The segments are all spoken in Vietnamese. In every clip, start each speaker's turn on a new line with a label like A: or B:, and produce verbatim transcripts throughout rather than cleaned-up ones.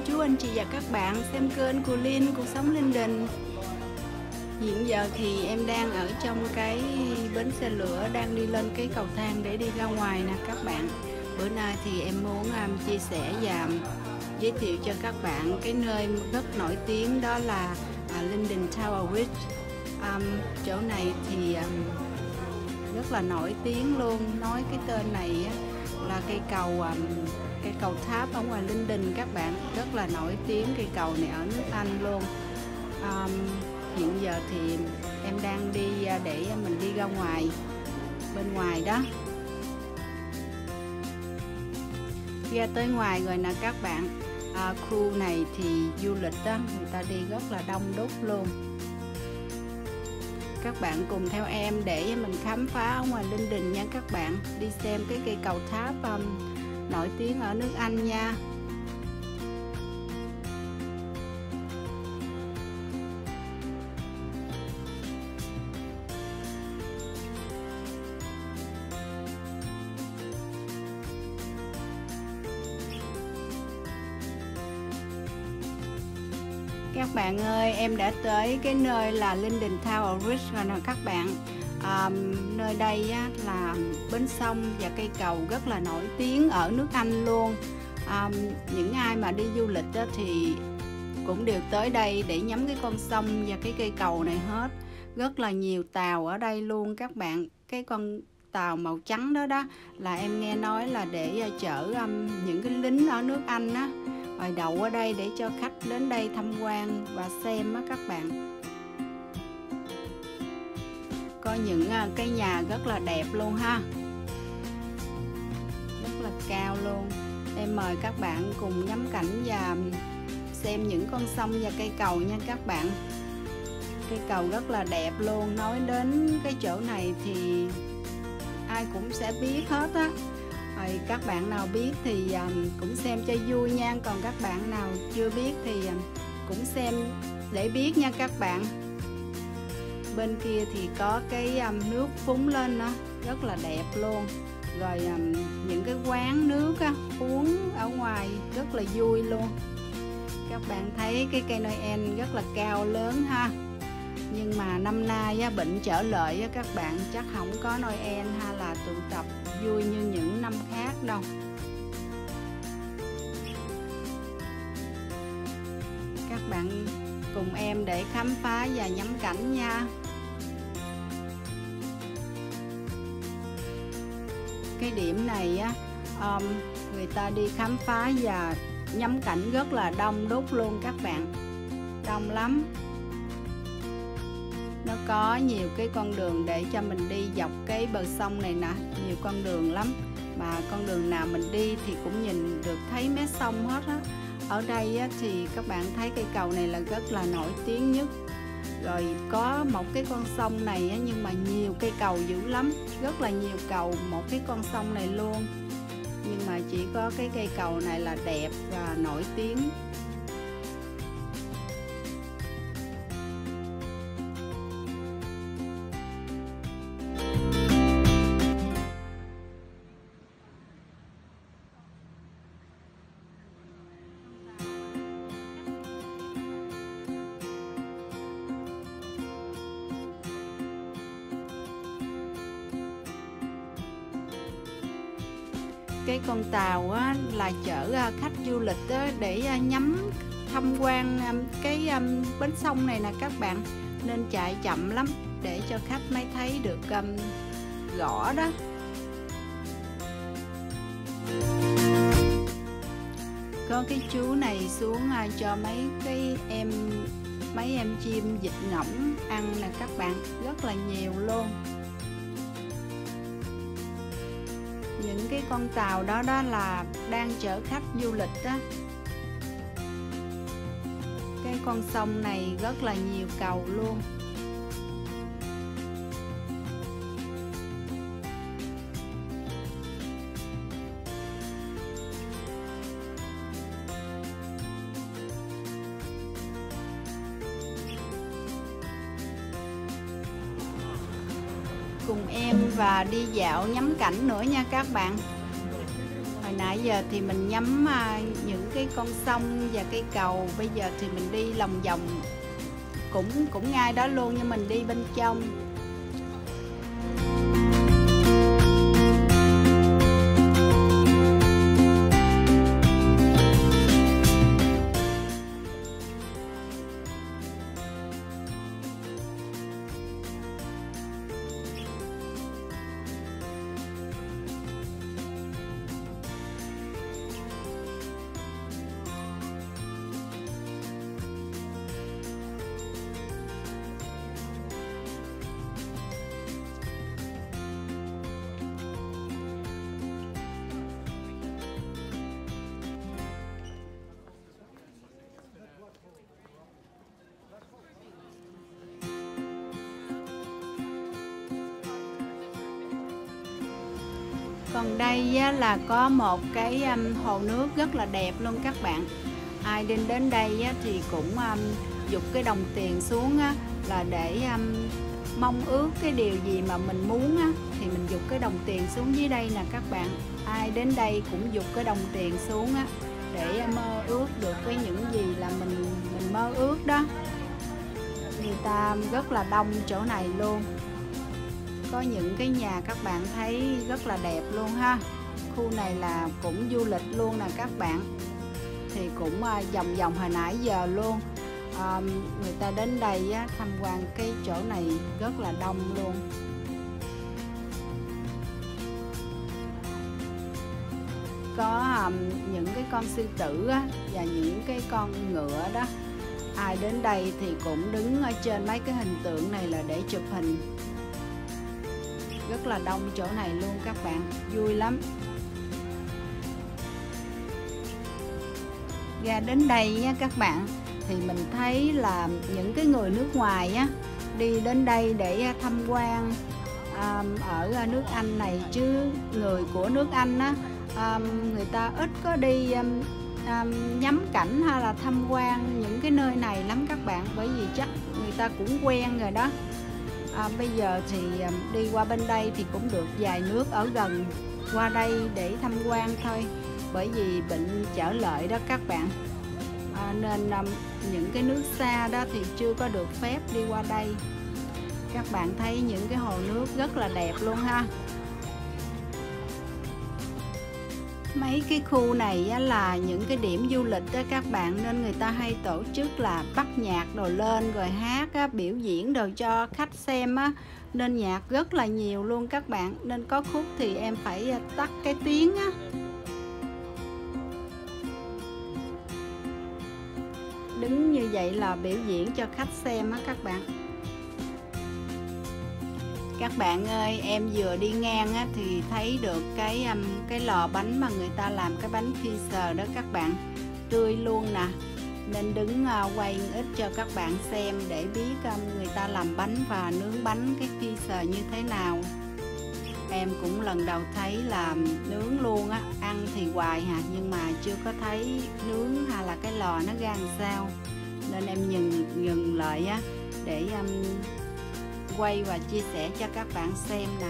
A: chú anh chị và các bạn xem kênh của Linh Cuộc Sống Linh Đình. Hiện giờ thì em đang ở trong cái bến xe lửa, đang đi lên cái cầu thang để đi ra ngoài nè các bạn. Bữa nay thì em muốn um, chia sẻ và giới thiệu cho các bạn cái nơi rất nổi tiếng, đó là uh, Linden Tower Bridge. Um, chỗ này thì um, rất là nổi tiếng luôn. Nói cái tên này á, là cây cầu um, cây cầu tháp ở ngoài Linden các bạn, rất là nổi tiếng. Cây cầu này ở nước Anh luôn. Um, hiện giờ thì em đang đi để mình đi ra ngoài, bên ngoài đó. Ra tới ngoài rồi nè các bạn. À, khu này thì du lịch đó, người ta đi rất là đông đúc luôn. Các bạn cùng theo em để mình khám phá ở ngoài Linden nha các bạn. Đi xem cái cây cầu tháp um, nổi tiếng ở nước Anh nha. Các bạn ơi, em đã tới cái nơi là Linden Tower Bridge rồi nè các bạn. À, nơi đây á, là bến sông và cây cầu rất là nổi tiếng ở nước Anh luôn. À, những ai mà đi du lịch á, thì cũng đều tới đây để ngắm cái con sông và cái cây cầu này hết. Rất là nhiều tàu ở đây luôn các bạn. Cái con tàu màu trắng đó đó là em nghe nói là để chở um, những cái lính ở nước Anh á, rồi đậu ở đây để cho khách đến đây tham quan và xem á các bạn. Có những cái nhà rất là đẹp luôn ha, rất là cao luôn. Em mời các bạn cùng ngắm cảnh và xem những con sông và cây cầu nha các bạn. Cây cầu rất là đẹp luôn. Nói đến cái chỗ này thì ai cũng sẽ biết hết á. Rồi các bạn nào biết thì um, cũng xem cho vui nha. Còn các bạn nào chưa biết thì um, cũng xem để biết nha các bạn. Bên kia thì có cái um, nước phúng lên đó, rất là đẹp luôn. Rồi um, những cái quán nước á, uống ở ngoài rất là vui luôn. Các bạn thấy cái cây Noel rất là cao lớn ha. Nhưng mà năm nay á, bệnh trở lại á, các bạn chắc không có Noel hay là tụ tập vui như những năm khác đâu. Các bạn cùng em để khám phá và ngắm cảnh nha. Cái điểm này á, um, người ta đi khám phá và ngắm cảnh rất là đông đúc luôn các bạn. Đông lắm. Nó có nhiều cái con đường để cho mình đi dọc cái bờ sông này nè, nhiều con đường lắm. Mà con đường nào mình đi thì cũng nhìn được thấy mé sông hết á. Ở đây á, thì các bạn thấy cây cầu này là rất là nổi tiếng nhất. Rồi có một cái con sông này á, nhưng mà nhiều cây cầu dữ lắm, rất là nhiều cầu một cái con sông này luôn. Nhưng mà chỉ có cái cây cầu này là đẹp và nổi tiếng. Cái con tàu á, là chở khách du lịch á, để nhắm tham quan cái bến sông này nè các bạn. Nên chạy chậm lắm để cho khách mới thấy được um, rõ đó. Có cái chú này xuống cho mấy cái em mấy em chim vịt ngỗng ăn nè các bạn, rất là nhiều luôn. Những cái con tàu đó đó là đang chở khách du lịch đó. Cái con sông này rất là nhiều cầu luôn. Cùng em và đi dạo ngắm cảnh nữa nha các bạn. Hồi nãy giờ thì mình ngắm à, những cái con sông và cây cầu. Bây giờ thì mình đi lòng vòng cũng cũng ngay đó luôn, nhưng mình đi bên trong. Còn đây á, là có một cái um, hồ nước rất là đẹp luôn các bạn. Ai đến đến đây á, thì cũng um, giục cái đồng tiền xuống á, là để um, mong ước cái điều gì mà mình muốn á, thì mình giục cái đồng tiền xuống dưới đây nè các bạn. Ai đến đây cũng giục cái đồng tiền xuống á, để mơ ước được cái những gì là mình mình mơ ước đó. Người ta rất là đông chỗ này luôn. Có những cái nhà các bạn thấy rất là đẹp luôn ha. Khu này là cũng du lịch luôn nè các bạn. Thì cũng vòng vòng hồi nãy giờ luôn. à, Người ta đến đây á, tham quan cái chỗ này rất là đông luôn. Có um, những cái con sư tử á, và những cái con ngựa đó. Ai đến đây thì cũng đứng ở trên mấy cái hình tượng này là để chụp hình. Rất là đông chỗ này luôn các bạn, vui lắm. Ra đến đây nha các bạn, thì mình thấy là những cái người nước ngoài á, đi đến đây để tham quan à, ở nước Anh này, chứ người của nước Anh á, à, người ta ít có đi à, ngắm cảnh hay là tham quan những cái nơi này lắm các bạn, bởi vì chắc người ta cũng quen rồi đó. À, bây giờ thì đi qua bên đây thì cũng được vài nước ở gần qua đây để tham quan thôi, bởi vì bệnh trở lợi đó các bạn. À, nên um, những cái nước xa đó thì chưa có được phép đi qua đây. Các bạn thấy những cái hồ nước rất là đẹp luôn ha. Mấy cái khu này á, là những cái điểm du lịch đó các bạn, nên người ta hay tổ chức là bắt nhạc đồ lên rồi hát á, biểu diễn đồ cho khách xem á, nên nhạc rất là nhiều luôn các bạn. Nên có khúc thì em phải tắt cái tiếng á. Đứng như vậy là biểu diễn cho khách xem á các bạn. Các bạn ơi, em vừa đi ngang á, thì thấy được cái um, cái lò bánh mà người ta làm cái bánh pizza đó các bạn, tươi luôn nè. Nên đứng uh, quay ít cho các bạn xem để biết um, người ta làm bánh và nướng bánh cái pizza như thế nào. Em cũng lần đầu thấy là nướng luôn á, ăn thì hoài hà, nhưng mà chưa có thấy nướng hay là cái lò nó ra làm sao. Nên em dừng dừng lại á để um, quay và chia sẻ cho các bạn xem nè.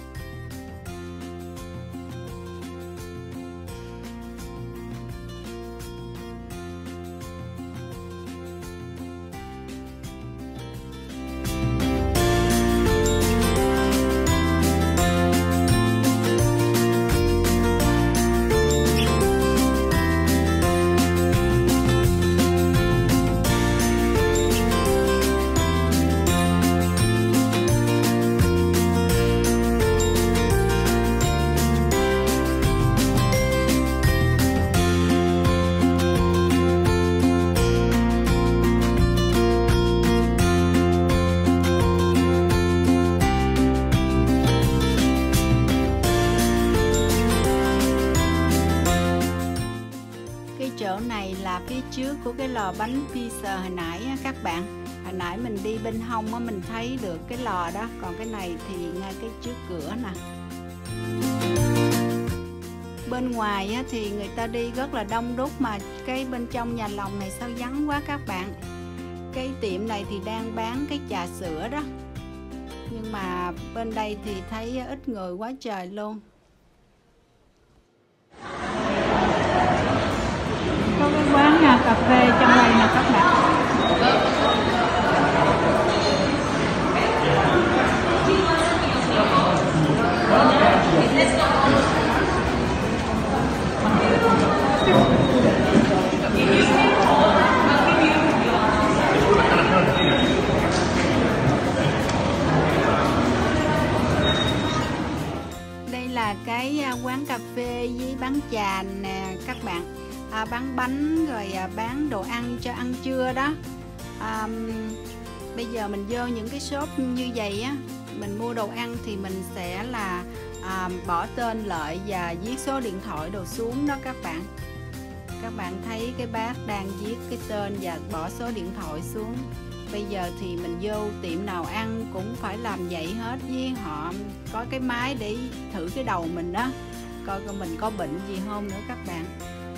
A: Chỗ này là phía trước của cái lò bánh pizza hồi nãy á, các bạn. Hồi nãy mình đi bên hông á, mình thấy được cái lò đó. Còn cái này thì ngay cái trước cửa nè. Bên ngoài á, thì người ta đi rất là đông đúc, mà cái bên trong nhà lòng này sao vắng quá các bạn. Cái tiệm này thì đang bán cái trà sữa đó, nhưng mà bên đây thì thấy ít người quá trời luôn. cà phê trong đây nè các bạn. Đây là cái quán cà phê với bán trà nè các bạn, à, bán bánh rồi à, bán đồ ăn cho ăn trưa đó. À, bây giờ mình vô những cái shop như vậy á, mình mua đồ ăn thì mình sẽ là à, bỏ tên lợi và viết số điện thoại đồ xuống đó các bạn. Các bạn thấy cái bác đang viết cái tên và bỏ số điện thoại xuống. Bây giờ thì mình vô tiệm nào ăn cũng phải làm vậy hết, với họ có cái máy để thử cái đầu mình đó, coi coi mình có bệnh gì không nữa các bạn.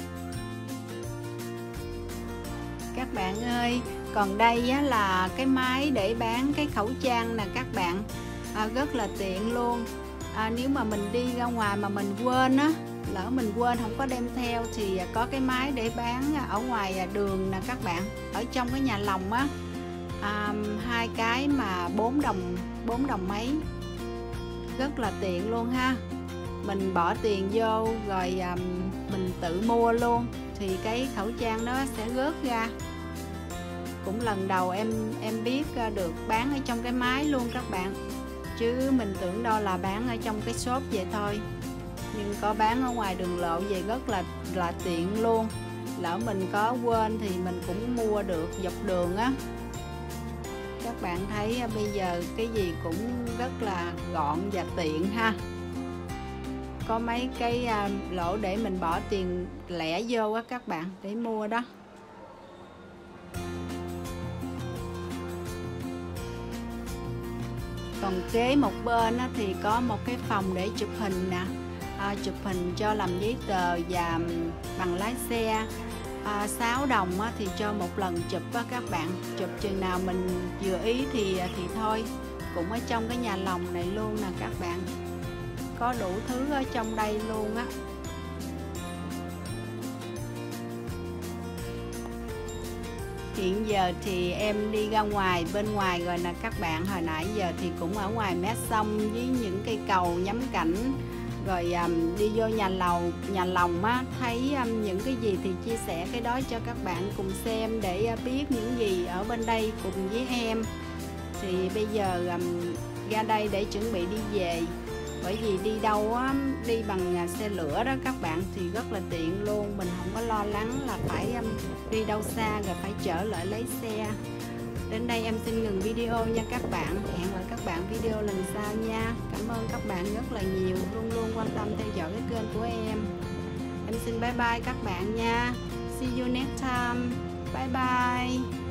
A: Các bạn ơi, còn đây á, là cái máy để bán cái khẩu trang nè các bạn, à, rất là tiện luôn. À, nếu mà mình đi ra ngoài mà mình quên á, lỡ mình quên không có đem theo thì có cái máy để bán ở ngoài đường nè các bạn, ở trong cái nhà lòng á. À, hai cái mà bốn đồng bốn đồng mấy, rất là tiện luôn ha. Mình bỏ tiền vô rồi à, mình tự mua luôn thì cái khẩu trang nó sẽ rớt ra. Cũng lần đầu em em biết được bán ở trong cái máy luôn các bạn, chứ mình tưởng đâu là bán ở trong cái shop vậy thôi, nhưng có bán ở ngoài đường lộ vậy, rất là là tiện luôn. Lỡ mình có quên thì mình cũng mua được dọc đường á. Các bạn thấy bây giờ cái gì cũng rất là gọn và tiện ha. Có mấy cái lỗ để mình bỏ tiền lẻ vô á các bạn, để mua đó. Còn kế một bên á, thì có một cái phòng để chụp hình nè, à, chụp hình cho làm giấy tờ và bằng lái xe. À, sáu đồng á, thì cho một lần chụp á các bạn, chụp chừng nào mình vừa ý thì thì thôi. Cũng ở trong cái nhà lòng này luôn nè các bạn, có đủ thứ ở trong đây luôn á. Hiện giờ thì em đi ra ngoài bên ngoài rồi nè các bạn. Hồi nãy giờ thì cũng ở ngoài mé sông với những cây cầu ngắm cảnh, rồi um, đi vô nhà lầu nhà lòng á, thấy um, những cái gì thì chia sẻ cái đó cho các bạn cùng xem, để uh, biết những gì ở bên đây cùng với em. Thì bây giờ um, ra đây để chuẩn bị đi về, bởi vì đi đâu á, đi bằng uh, xe lửa đó các bạn thì rất là tiện luôn, mình không có lo lắng là phải um, đi đâu xa rồi phải trở lại lấy xe. Đến đây em xin ngừng video nha các bạn. Hẹn gặp các bạn video lần sau nha. Cảm ơn các bạn rất là nhiều, luôn luôn quan tâm theo dõi cái kênh của em. Em xin bye bye các bạn nha. See you next time. Bye bye.